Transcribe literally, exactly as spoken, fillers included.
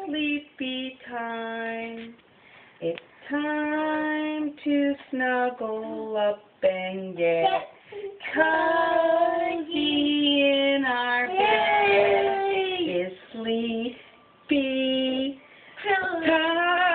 sleepy time. It's time to snuggle up and get cozy in our bed. It's sleepy time.